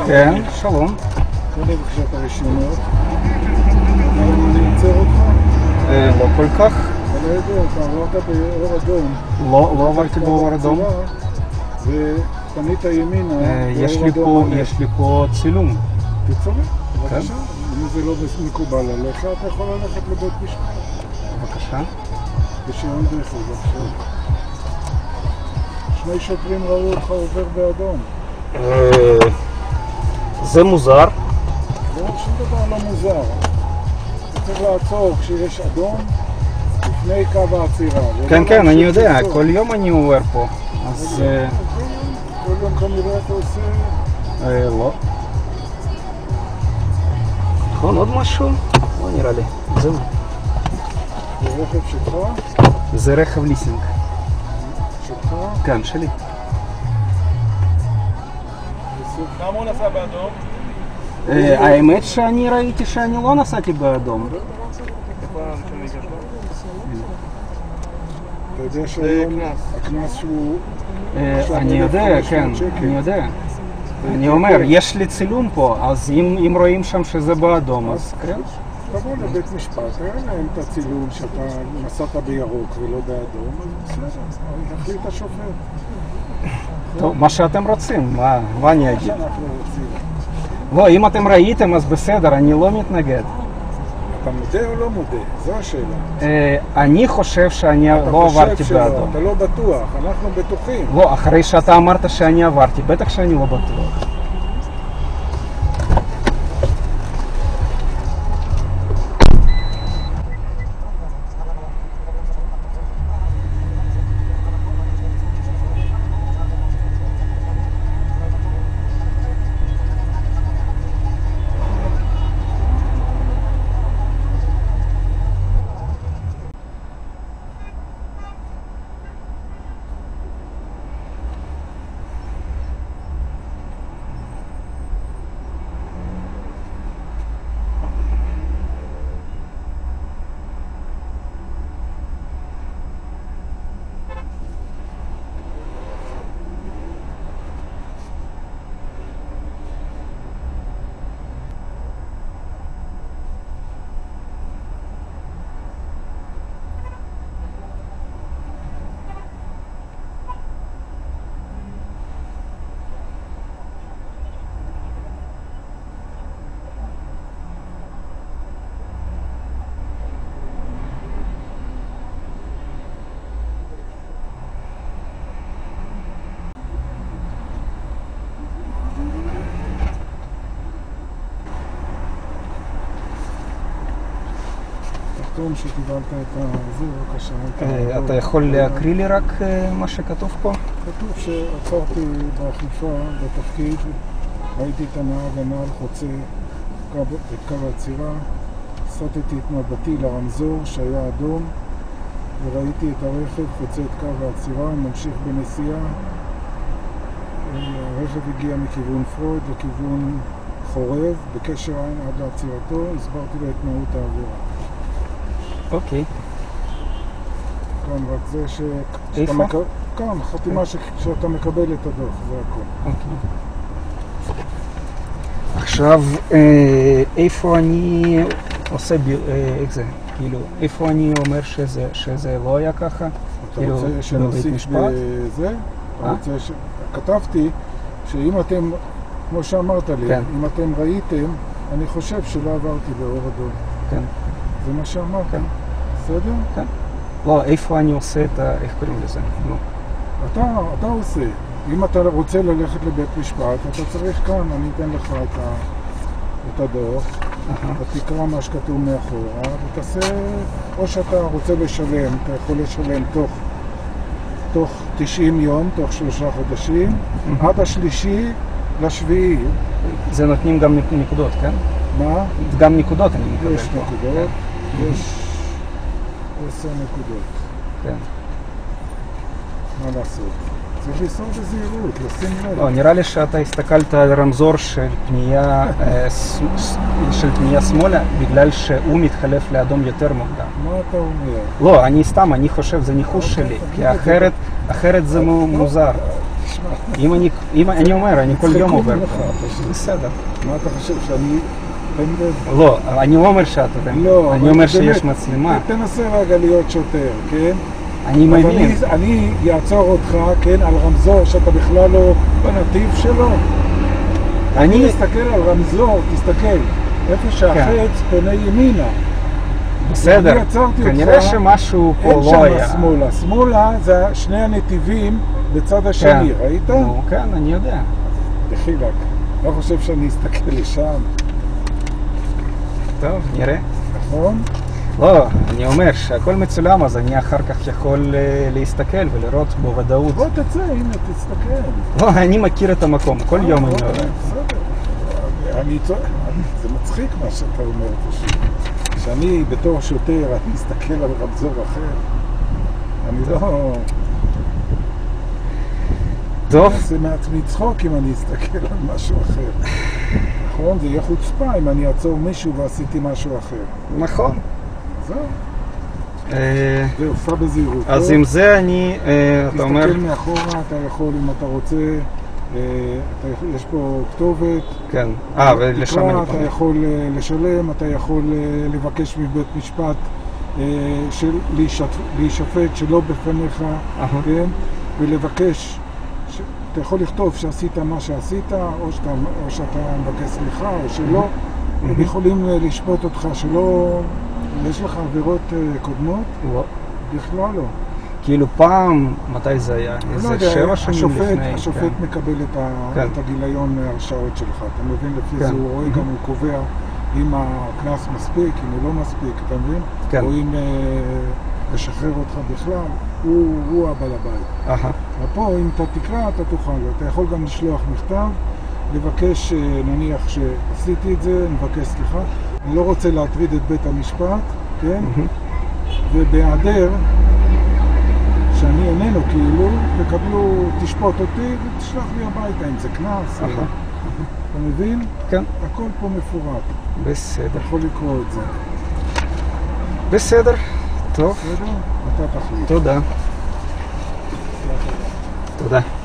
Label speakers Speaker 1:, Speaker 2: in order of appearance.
Speaker 1: כן, שלום.
Speaker 2: תן לי בבקשה את הרשיונות. אני עוצר אותך?
Speaker 1: לא כל כך.
Speaker 2: אני לא יודע, אתה עברת באור אדום.
Speaker 1: לא עברתי באור אדום.
Speaker 2: ופנית ימינה
Speaker 1: יש לי פה צילום.
Speaker 2: תצורף, בבקשה. אם זה לא מקובל עליך, אתה יכול ללכת לבית משפט.
Speaker 1: בבקשה.
Speaker 2: בשיון דרך, בבקשה. שני שוטרים ראו אותך עובר באדום.
Speaker 1: זה מוזר.
Speaker 2: לא, שום דבר לא מוזר. צריך לעצור כשיש אדום לפני קו העצירה.
Speaker 1: כן, כן, אני יודע, כל יום אני עובר פה. אז...
Speaker 2: כל יום כנראה אתה עושה...
Speaker 1: לא. נכון, עוד משהו? לא נראה לי. זהו.
Speaker 2: זה רכב שלך?
Speaker 1: זה רכב ליסינג.
Speaker 2: שלך?
Speaker 1: כן, שלי.
Speaker 2: למה הוא נסע באדום?
Speaker 1: האמת שאני ראיתי שאני לא נסעתי באדום.
Speaker 2: אתה יודע שהיום הקנס שהוא...
Speaker 1: אני יודע, כן, אני יודע. אני אומר, יש לי צילום פה, אז אם רואים שם שזה באדום, אז כן.
Speaker 2: תבוא לבית משפט, תראה להם את הצילום שאתה נסעת בירוק ולא באדום, אז בסדר, יחליט השופט.
Speaker 1: טוב, מה שאתם רוצים, מה אני אגיד?
Speaker 2: שאנחנו רוצים.
Speaker 1: לא, אם אתם ראיתם, אז בסדר, אני לא מתנגד.
Speaker 2: אתה מודה או לא מודה? זו השאלה.
Speaker 1: אני חושב שאני לא עברתי באדום.
Speaker 2: אתה לא בטוח, אנחנו בטוחים.
Speaker 1: לא, אחרי שאתה אמרת שאני עברתי, בטח שאני לא בטוח.
Speaker 2: תחתום שקיבלת את זה, בבקשה.
Speaker 1: אתה יכול להקריא לי רק מה שכתוב פה?
Speaker 2: כתוב שעצרתי באכיפה בתפקיד, ראיתי את הנהג הנ"ל חוצה את קו העצירה, הסטתי את מבטי לרמזור שהיה אדום וראיתי את הרכב חוצה את קו העצירה, ממשיך בנסיעה. הרכב הגיע מכיוון פרויד לכיוון חורב, בקשר עין עד לעצירתו, הסברתי לו את מהות העבירה.
Speaker 1: אוקיי.
Speaker 2: כאן רק זה
Speaker 1: איפה?
Speaker 2: כאן, חתימה שאתה מקבל את הדוח, זה הכל.
Speaker 1: אוקיי. עכשיו, איפה אני עושה, איך זה? כאילו, איפה אני אומר שזה לא היה ככה?
Speaker 2: אתה רוצה שנוסיף בזה? כתבתי שאם אתם, כמו שאמרת לי, אם אתם ראיתם, אני חושב שלא עברתי באור אדום.
Speaker 1: כן.
Speaker 2: זה מה שאמרת.
Speaker 1: כן.
Speaker 2: בסדר?
Speaker 1: כן. לא, איפה אני עושה את ה... איך קוראים לזה? לא.
Speaker 2: אתה עושה. אם אתה רוצה ללכת לבית משפט, אתה צריך כאן, אני אתן לך את הדוח, אתה תקרא מה שכתוב מאחורה, ותעשה, או שאתה רוצה לשלם, אתה יכול לשלם תוך 90 יום, תוך 3 חודשים, עד השלישי לשביעי.
Speaker 1: זה נותנים גם נקודות, כן?
Speaker 2: מה?
Speaker 1: גם נקודות אני מקבל.
Speaker 2: יש נקודות, יש 10 נקודות.
Speaker 1: כן.
Speaker 2: מה לעשות? צריך לנסוע בזהירות, לשים לב.
Speaker 1: לא, נראה לי שאתה הסתכלת על רמזור של פנייה שמאלה, בגלל שהוא מתחלף לאדום יותר מוקדם.
Speaker 2: מה אתה אומר?
Speaker 1: לא, אני חושב, זה ניחוש שלי, כי אחרת זה מוזר. אם אני אומר, אני כל יום עובר.
Speaker 2: פשוט.
Speaker 1: בסדר.
Speaker 2: מה אתה חושב, שאני טמבל?
Speaker 1: לא, אני לא אומר שאתה טמבל.
Speaker 2: לא,
Speaker 1: אני אומר שיש מצלמה.
Speaker 2: תנסה רגע להיות שוטר, כן?
Speaker 1: אני מבין.
Speaker 2: אז אני אעצור אותך, כן, על רמזור שאתה בכלל לא בנתיב שלו. אני מסתכל על רמזור, תסתכל, איפה שהחץ פונה ימינה.
Speaker 1: בסדר,
Speaker 2: אני עצרתי
Speaker 1: כנראה
Speaker 2: אותך,
Speaker 1: שמשהו פה
Speaker 2: אין
Speaker 1: לא היה.
Speaker 2: שם שמאלה. שמאלה זה שני הנתיבים בצד השני, ראית?
Speaker 1: כן, אני יודע.
Speaker 2: דחילק, לא חושב שאני אסתכל לשם,
Speaker 1: טוב, נראה.
Speaker 2: נכון?
Speaker 1: לא, אני אומר שהכל מצולם, אז אני אחר כך יכול להסתכל ולראות בוודאות.
Speaker 2: בוא תצא, הנה, תסתכל.
Speaker 1: לא, אני מכיר את המקום, כל יום אני עובר.
Speaker 2: בסדר. זה מצחיק מה שאתה אומר פשוט. שאני בתור שוטר, אני מסתכל על רמזור אחר. אני לא...
Speaker 1: טוב.
Speaker 2: זה מעצמי צחוק אם אני אסתכל על משהו אחר. נכון? זה יהיה חוצפה אם אני אעצור מישהו ועשיתי משהו אחר.
Speaker 1: נכון.
Speaker 2: זהו. זה עושה בזהירות.
Speaker 1: אז עם זה אני, אתה אומר...
Speaker 2: תסתכל מאחורה, אתה יכול, אם אתה רוצה, יש פה כתובת.
Speaker 1: כן. ולשם אני
Speaker 2: אתה יכול לשלם, אתה יכול לבקש מבית משפט להישפט שלא בפניך, כן? ולבקש, אתה יכול לכתוב שעשית מה שעשית, או שאתה מבקש סליחה, או שלא. הם יכולים לשפוט אותך שלא... יש לך עבירות קודמות?
Speaker 1: לא.
Speaker 2: בכלל לא.
Speaker 1: כאילו פעם, מתי זה היה? איזה 7 שנים לפני.
Speaker 2: השופט מקבל את הגיליון הרשעות שלך. אתה מבין? לפי זה הוא רואה, גם הוא קובע אם הקנס מספיק, אם הוא לא מספיק, אתה מבין? או אם לשחרר אותך בכלל, הוא הבעל הבית. ופה, אם אתה תקרא, אתה תוכל. אתה יכול גם לשלוח מכתב, לבקש, נניח שעשיתי את זה, נבקש סליחה. אני לא רוצה להטריד את בית המשפט, כן? ובהיעדר, שאני איננו כאילו, תקבלו, תשפוט אותי ותשלח לי הביתה, אם זה קנס. אתה מבין?
Speaker 1: כן.
Speaker 2: הכל פה מפורט.
Speaker 1: בסדר.
Speaker 2: אתה יכול לקרוא את זה.
Speaker 1: בסדר. טוב.
Speaker 2: בסדר? אתה תחליט.
Speaker 1: תודה. תודה.